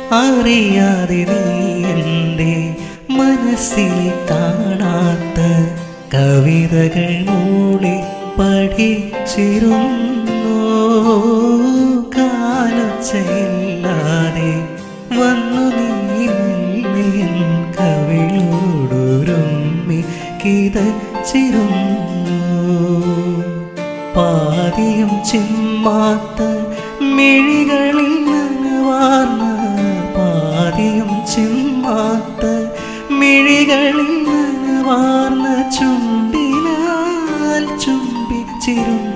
അറിയാതെ നീ എൻ്റെ മനസ്സിൽ കാണാത്ത കവിതകൾ മൂളി പഠിച്ചിരുന്നു. കാലൊച്ചയില്ലാതെ വന്നു നീ മെല്ലെ കവിളോടുരുമ്മി കിതച്ചിരുന്നു. പാതിയും ചിമ്മാത്ത മിഴികളിൽ നനവാർന്ന, പാതിയും ചിമ്മാത്ത മിഴികളിൽ നനവാർന്ന ചുണ്ടിനാൽ ചുംബിച്ചിരുന്നു.